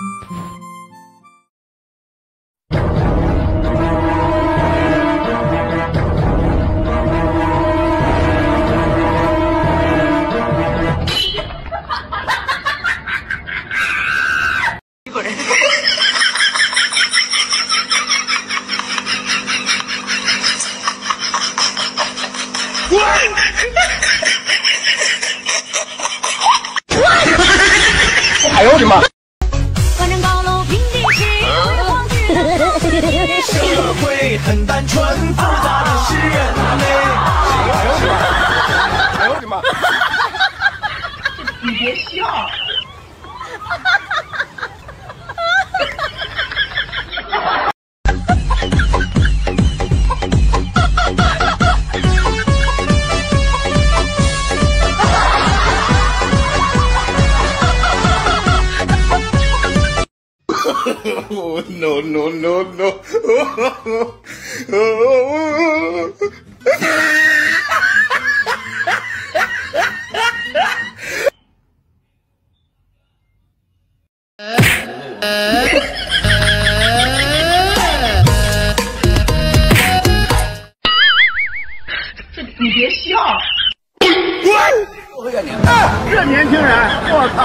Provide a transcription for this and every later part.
哎呦我的妈！ 反正高楼平地起，社会很单纯，复杂的是人类。 哎呦我的妈！ 你别笑。 Oh, no, no, no, no. 你别笑。 这年轻人，我操！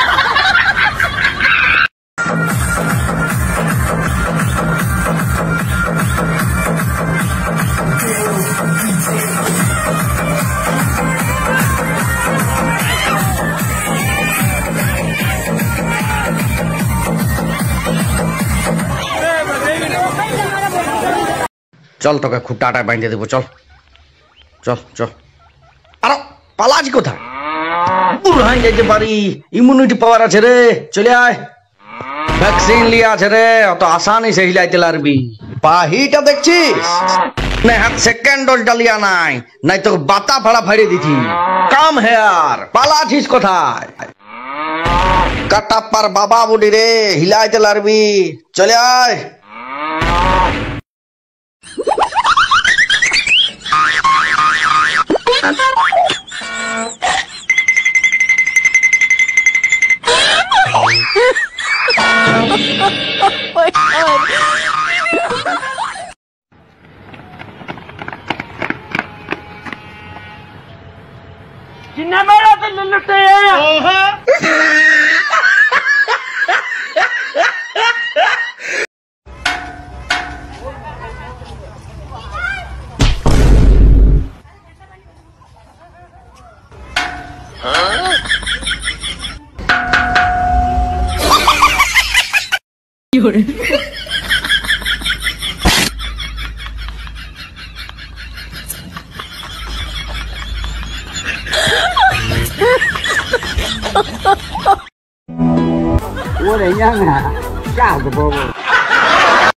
चल তোকে খুঁটাটা বাইন্ধে দেব চল চল চল আরে পালাজি কোথায় বুড়াই যাইতে পারি ইমিউনিটি পাওয়ার আছে রে চলে আয় ভ্যাকসিন লিয়া আছে রে অত আসানি সে হিলাইতে লারবি পাহিটা দেখছিস না হাত সেকেন্ড ডোজটা লিয়া নাই তো বাতা ফাড়া ফাড়ে দিতি কাম হেয়ার পালাছিস কোথায় কাটাপ্পার বাবা বুড়ি রে হিলাইতে লারবি চলে আয় जिन्ना मेरा दिल लुटे有人。 我的娘啊，吓死宝宝！